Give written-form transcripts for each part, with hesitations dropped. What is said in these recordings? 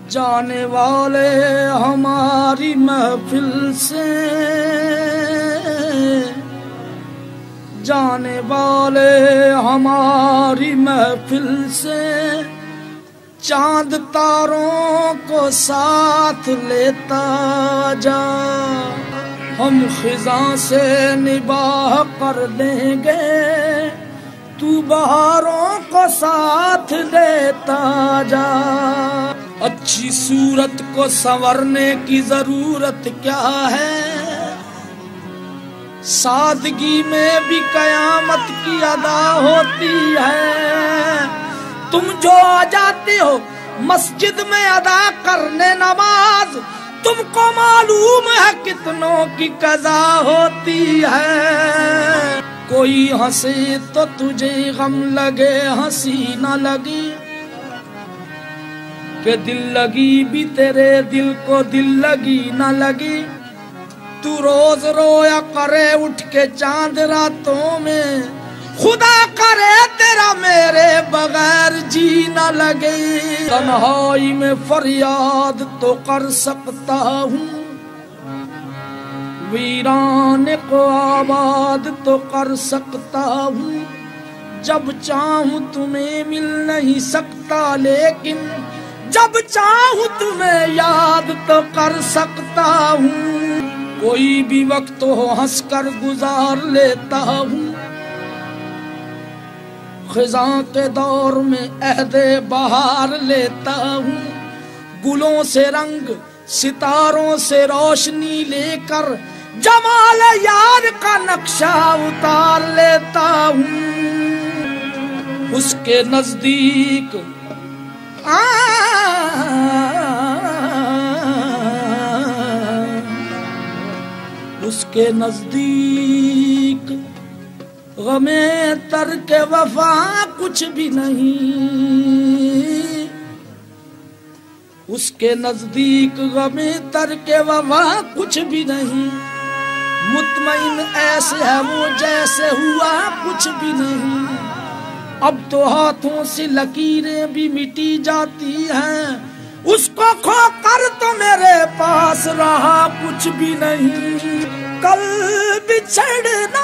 जाने वाले हमारी महफिल से, जाने वाले हमारी महफिल से, चांद तारों को साथ लेता जा। हम खिज़ा से निबाह कर देंगे, तू बहारों को साथ लेता जा। अच्छी सूरत को संवरने की जरूरत क्या है, सादगी में भी कयामत की अदा होती है। तुम जो आ जाते हो मस्जिद में अदा करने नमाज, तुमको मालूम है कितनों की कज़ा होती है। कोई हंसे तो तुझे गम लगे, हंसी न लगी कि दिल लगी भी तेरे दिल को दिल लगी न लगी। तू रोज रोया करे उठ के चांद रातों में, खुदा करे तेरा मेरे बगैर जी न लगे। तन्हाई में फरियाद तो कर सकता हूँ, वीरान को आबाद तो कर सकता हूँ। जब चाहूँ तुम्हें मिल नहीं सकता, लेकिन जब चाहूँ तुम्हें याद तो कर सकता हूँ। कोई भी वक्त हो हंस कर गुजार लेता हूँ, खिज़ा के दौर में अहदे बहार लेता हूँ। गुलों से रंग सितारों से रोशनी लेकर, जमाल यार का नक्शा उतार लेता हूँ। उसके नजदीक उसके नजदीक गमे तर्क वफा कुछ भी नहीं। उसके नजदीक गमे तर्क वफा कुछ भी नहीं। मुतमईन ऐसे है वो जैसे हुआ कुछ भी नहीं। अब तो हाथों से लकीरें भी मिटी जाती हैं, उसको खो कर तो मेरे पास रहा कुछ भी नहीं। कल बिछड़ना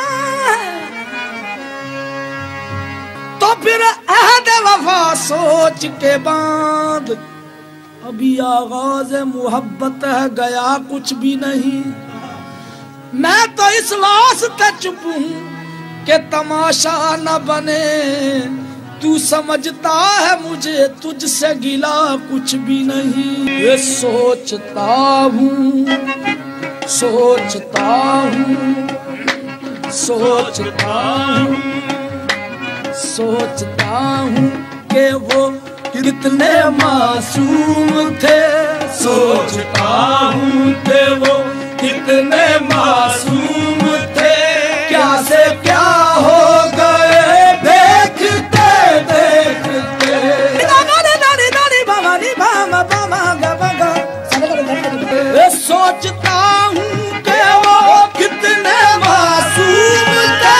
तो फिर अहद वफा सोच के बाद, अभी आगाज मोहब्बत है गया कुछ भी नहीं। मैं तो इस वास्ते चुप हूँ कि तमाशा न बने, तू समझता है मुझे तुझसे गिला कुछ भी नहीं। ये सोचता हूँ सोचता हूँ सोचता हूँ सोचता हूँ कि वो कितने मासूम थे। सोचता हूँ कि वो कितने मासूम थे, क्या से क्या हो गए देखते देखते। सोचता हूँ कि वो कितने मासूम थे।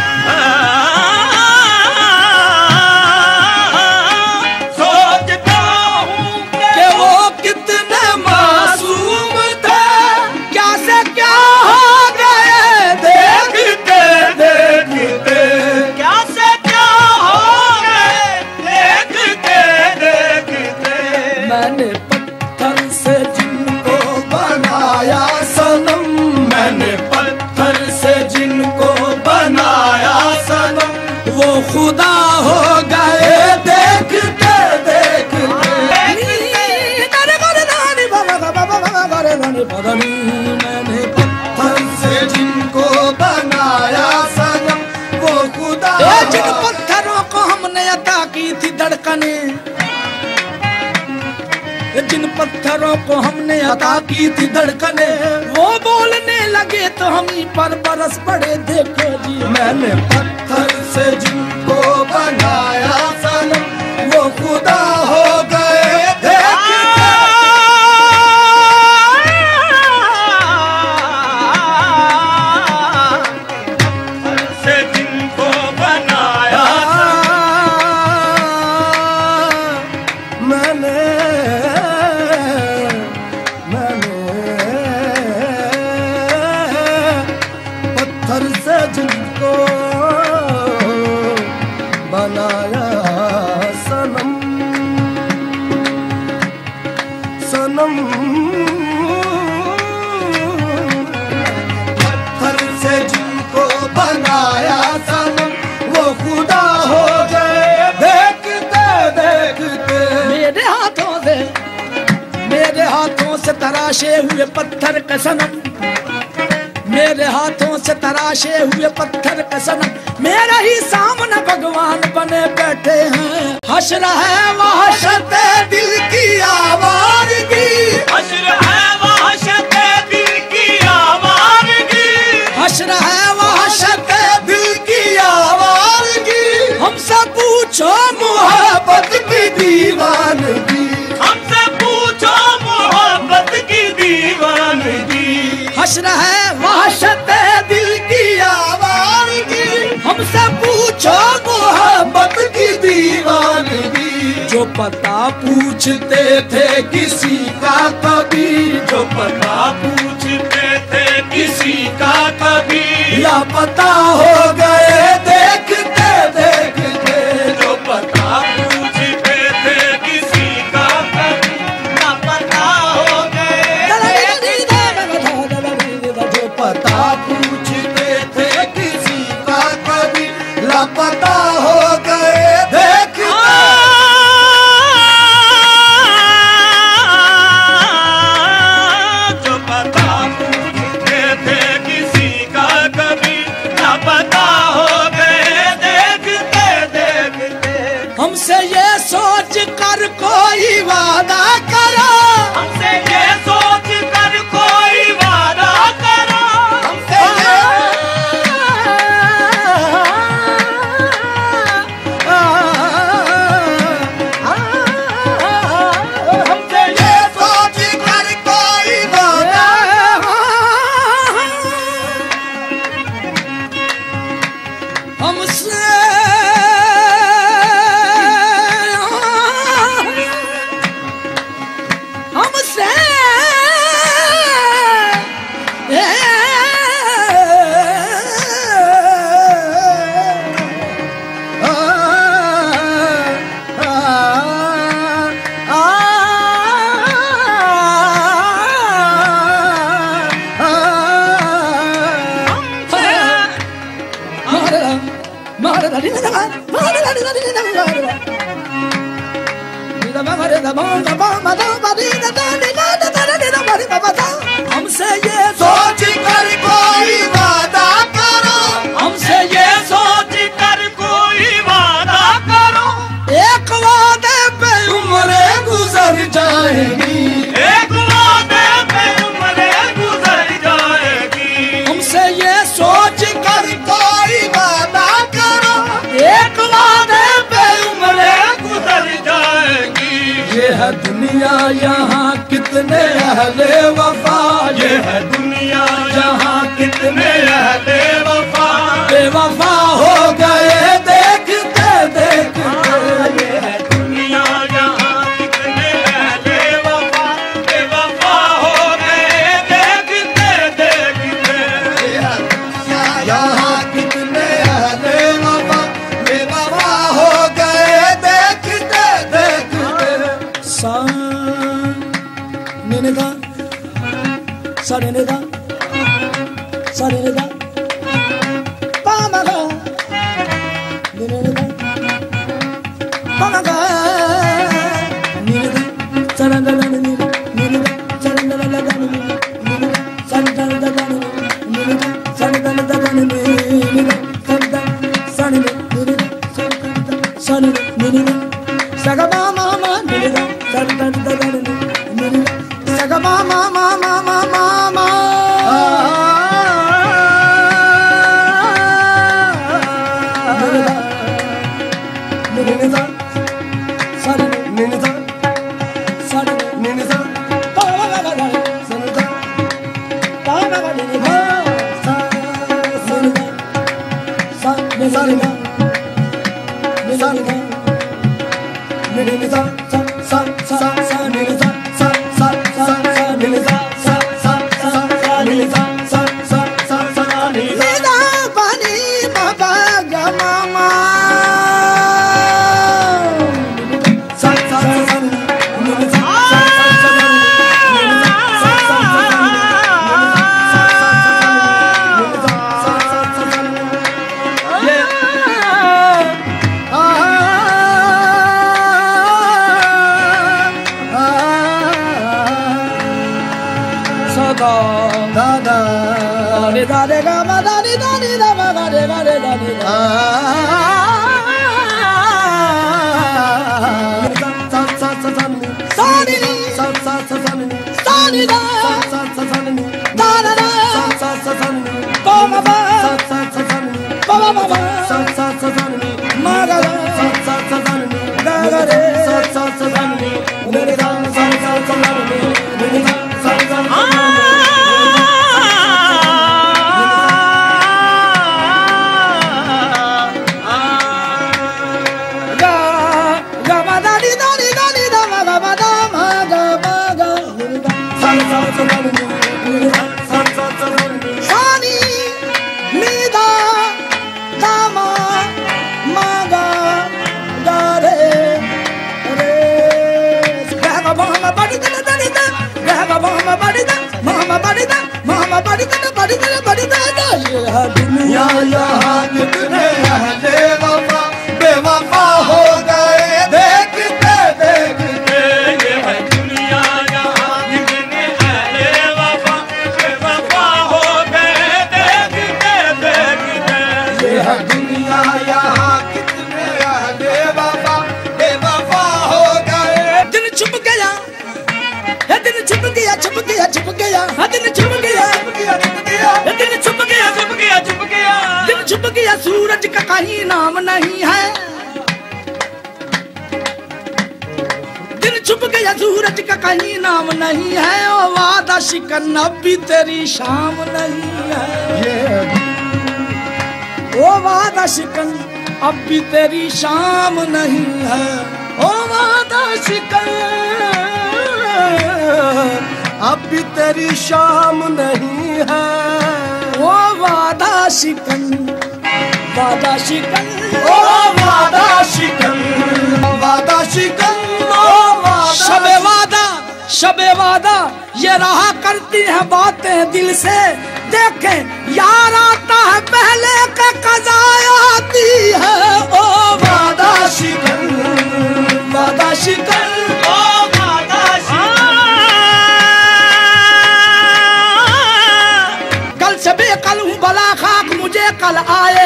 सोचता हूँ कि वो कितने मासूम थे, क्या से क्या हो गए देखते देखते। क्या से क्या हो गए देखते देखते। मैंने पत्थर से जिनको बनाया सनम, मैंने पत्थर से जिनको बनाया सनम, वो खुदा हो गए देखते देखते। मैंने पत्थर से जिनको बनाया सनम, वो खुदा। जिन पत्थरों को हमने अता की थी धड़कने, जिन पत्थरों को हमने अता की थी धड़कने, वो बोलने लगे तो हम ही पर बरस पड़े देखो जी। मैंने पत्थर से जिनको बनाया सनम, वो खुदा हो गए देखते। से जिनको बनाया मैंने तराशे हुए पत्थर का सनम, मेरे हाथों से तराशे हुए पत्थर का सनम, मेरा ही सामने भगवान बने बैठे हैं। हश्र है वहशत दिल की आवाज़गी, हश्र है वहशत दिल की आवाज़गी, हश्र है वहशत दिल की आवाज़गी। हमसे पूछो मोहब्बत की दीवानगी, हमसे पूछो मोहब्बत की दीवानगी। हश्र है वहशत दिल की आवाज़गी, हमसे पूछो मोहब्बत की दीवानगी। जो पता पूछते थे किसी का कभी, जो पता पूछते थे किसी का कभी, लापता हो गए देखते देखते। जो पता पूछते थे किसी का कभी, लापता हो गए। जो पता पूछते थे किसी का कभी, लापता हो गए देखते। जो पता पूछते थे किसी का कभी, लापता हो गए देखते देखते। हमसे ये सोच कर कोई वादा करो, हमसे ये सोच कर कोई वादा करो, हमसे हमसे ये सोच कर कोई वादा, हमसे हमसे हमसे ये सोच कर कोई वादा करो, हमसे ये सोच कर कोई वादा करो। एक वादे पे उम्रें गुजर जाएगी, एक वादे पे उम्रें गुजर जाएगी। हमसे ये सोच कर कोई वादा करो, एक वादे पे उम्रें गुजर जाएगी। ये है दुनिया यहाँ कितने अहले वफा, ये है दुनिया यहाँ कितने अहले वफा, बेवफा हो गए देखते देखते। ये है दुनिया यहाँ कितने अहले वफा, बेवफा हो गए देखते देखते। ये है दुनिया यहाँ कितने अहले वफा, बेवफा हो गए देखते देखते। सा निदा सा निदा सा निदा पा मा गा निदा पा मा गा निदा सा ला ला निदा निदा सा ला ला ला निदा सा ला ला ला निदा सा ला ला ला निदा सा ला सा निदा सा निदा सा गा मा मा मा निदा सा ला ला ला निदा सा गा मा मा मा मा मा मा मा। ni da sa sa sa ni da da da sa sa sa ni pa ma ba sa sa sa ni pa ma ba sa sa ni ma ga sa sa ni ga ga re sa sa ni mere da sa sa ni mere da sa sa दुनिया यहाँ कितने अहले वफा बेवफा हो गए देखते देखते। ये है दुनिया यहाँ कितने अहले वफा बेवफा हो गए देखते देखते। ये है दुनिया यहाँ कितने अहले वफा बेवफा हो गए। दिन छुप गया है, दिन छुप गया छुप गया छुप गया है, दिन छुप गया है, दिन छुप गया छुप गया छुप गया दिन छुप गया सूरज का कहीं नाम नहीं है। दिन छुप गया सूरज का कहीं नाम नहीं है। ओ वादा शिकन अब भी तेरी शाम नहीं है। ओ वादा शिकन अब भी तेरी शाम नहीं है। ओ वादा शिकन अब भी तेरी शाम नहीं है। ओ वादा शिकन वादा शिकन ओ वादा शिकन वादा शिकन ओ वादा शबे वादा ये रहा करती है बातें दिल से। देखें यार आता है पहले के कज़ा आती है। ओ वादा शिकन वादा शिकन ओ वादा कल से बेकल हूँ भला खाक मुझे कल आए।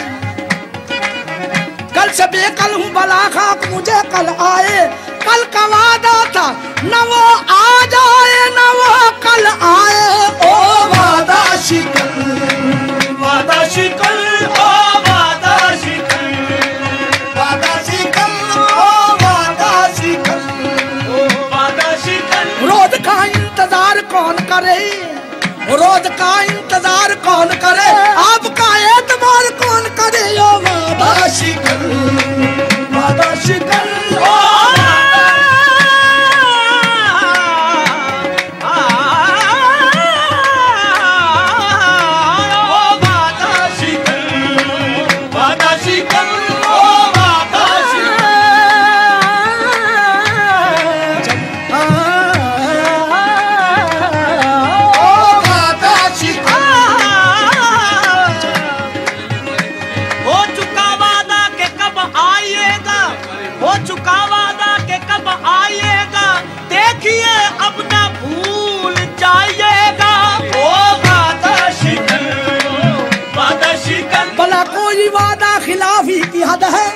कल से बेकल हूँ भला खाक मुझे कल आए। कल का वादा था न वो आ जाए न वो कल आए। ओ वादा शिकन वादा शिकन ओ वादा शिकन वादा शिकन ओ वादा शिकन ओ वादा शिकन। रोज का इंतजार कौन करे, रोज का इंतजार कौन करे, आपका एतबार कौन करे। ओ वादा शिकन वादा शिकन ओ कोई वादा खिलाफी की हद है,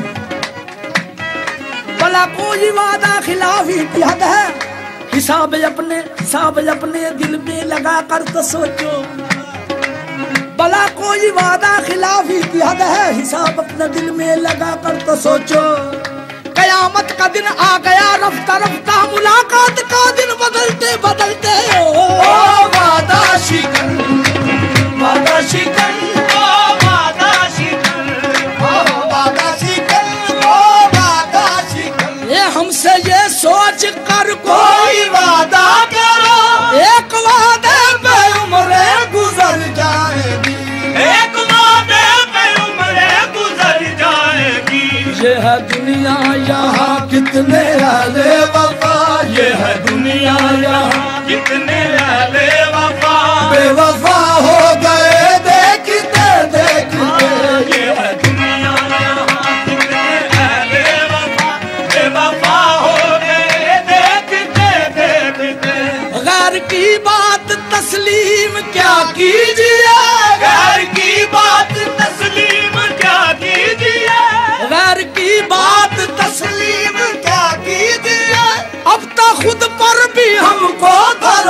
भला कोई वादा खिलाफी की हद है। हिसाब अपने दिल में लगा कर तो सोचो। भला कोई वादा खिलाफी की हद है, हिसाब अपने दिल में लगा कर तो सोचो। कयामत का दिन आ गया रफ्ता रफ्ता, मुलाकात का दिन बदलते बदलते। ओ वादा शिकन वादा शिकन ओ वादा शिकन ओ वादा शिकन ओ वादा शिकन। ये हमसे ये सोच कर कोई वादा करो, एक वादे पे उम्र गुजर जाएगी, एक वादे पे उम्र गुजर जाएगी। ये है दुनिया यहाँ कितने अहले वफा, ये है दुनिया यहाँ कितने अहले वफा बेवफा हो गए देखते देखते। ये है दुनिया यहाँ कितने अहले वफा बेवफा हो गए देखते देखते। गैर की बात तस्लीम क्या कीजिए, गैर की बात तस्लीम क्या कीजिए, गैर की बात तस्लीम क्या कीजिए, अब तो खुद पर भी हमको भरोसा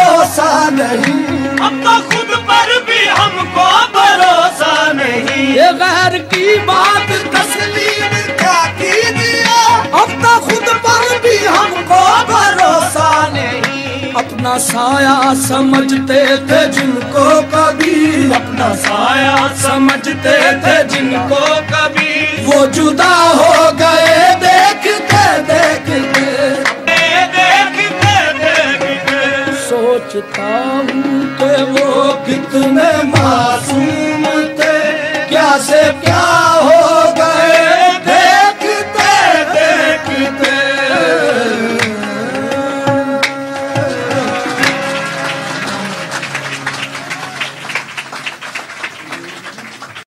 बात तस्लीम क्या कीजिए, अब तो खुद पर भी हमको भरोसा नहीं। अपना साया समझते थे जिनको कभी, अपना साया समझते थे जिनको कभी, वो जुदा हो गए देखते देखते। देखते देखते सोचता हूँ कि वो कितने मासूम थे, क्या से क्या हो